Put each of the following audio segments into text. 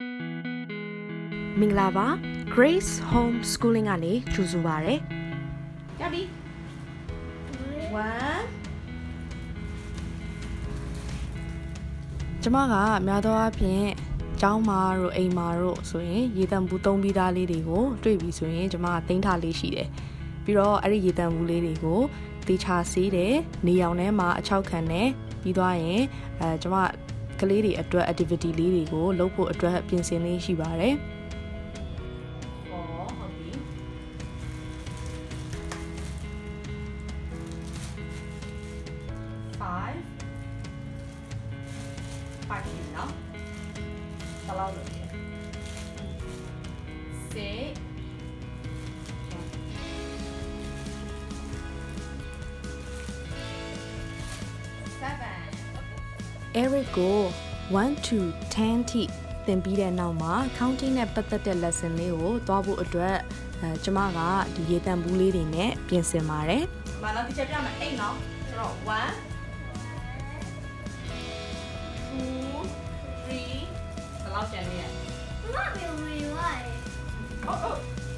မင်္ဂလာပါ Grace Home Schooling ကနေကြိုဆိုပါရစေ။ရပြီ1ကျမကများသောအားဖြင့်ကျောင်းမှာတို့အိမ်မှာတို့ဆိုရင်ရေတံဘူးသုံးပြီးသားလေးတွေကိုတွေ့ပြီဆိုရင်ကျမကသိမ်းထားလေးရှိတယ်။ပြီးတော့အဲ့ဒီရေတံဘူးလေးတွေကိုတေချာဆေးတယ်နေရောင်ထဲမှာအချောက်ခံတယ်ပြီးသွားရင်ကျမကလေးတွေအတွက် activity လေးတွေကိုလုပ်ဖို့အတွက်ပြင်ဆင်လေးရှိပါတယ်။Eric ကို 1 to 10 ထိသင်ပြီးတဲ့နောက်မှာ counting နဲ့ပတ်သက်တဲ့ lesson လေးကိုသွားဖို့အတွက်ကျမကဒီရေတံဘူးလေးတွေနဲ့ပြင်ဆင်ပါတယ်။မနော်ဒီချက်ပြမယ်8နော်ဆိုတော့1 2 3ဘယ်လောက်ကျန်နေလဲ။မမပြောမရဘူး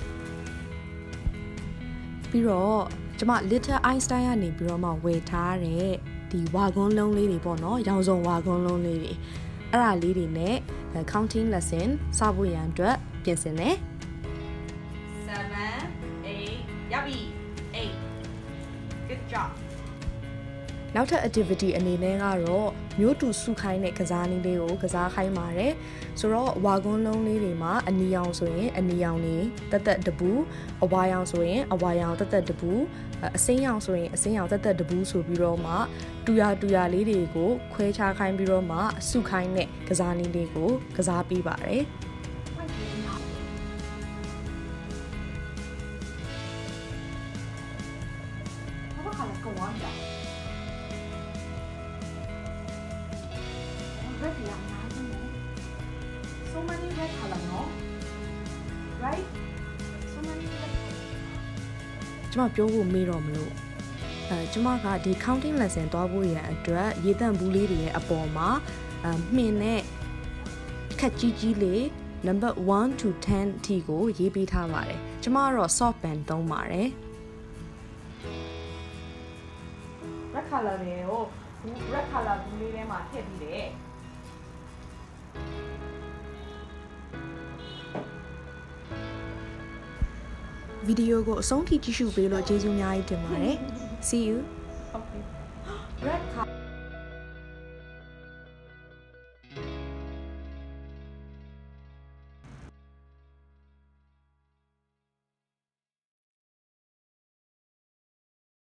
။ပြီးတော့ကျမ Little Einstein ကနေပြီးတော့မှဝယ်ထားတဲ့ဒီဝါကွန်းလုံးလေးတွေပေါ့နော်ရောင်စုံဝါကွန်းလုံးလေးတွေအဲ့ဒါလေးတွေနဲ့ counting lesson စဖို့ရန်အတွက်ပြင်ဆင်တယ်7 8ရပြီ8 good job နောက်ထပ် activity အနေနဲ့ကတော့မျိုးတူစုခိုင်းတဲ့ကစားနည်းလေးကိုကစားခိုင်းပါတယ်ဆိုတော့ဝါကွန်းလုံးလေးတွေမှာအနီရောင်ဆိုရင်အနီရောင်နေတက်တပူအဝါရောင်ဆိုရင်အဝါရောင်တက်တပူအစိမ်းရောင်ဆိုရင်အစိမ်းရောင်တက်တပူဆိုပြီးတော့မှတူရလေးတွေကိုခွဲခြားခိုင်းပြီးတော့မှစုခိုင်းတဲ့ကစားနည်းလေးကိုကစားပေးပါတယ်So many red color, no? Right? So many red color. ကျမပြောဖို့မေးတော့မလို့ကျမကဒီ counting lesson သွားဖို့ရန်အတွက်ရေတံဘူးလေးတွေရဲ့အပေါ်မှာမှင်နဲ့ခက်ကြီးလေး number 1 to 10 အထိကိုရေးပေးထားပါတယ်ကျမကတော့ soft pen သုံးပါတယ် red color တွေကို red color ဘူးလေးထဲမှာထည့်ပြီးတယ်ဗီဒီယိုကိုအဆုံးထိကြည့်ရှုပေးလို့ကျေးဇူးအများကြီးတင်ပါတယ် See you. Okay. Red card.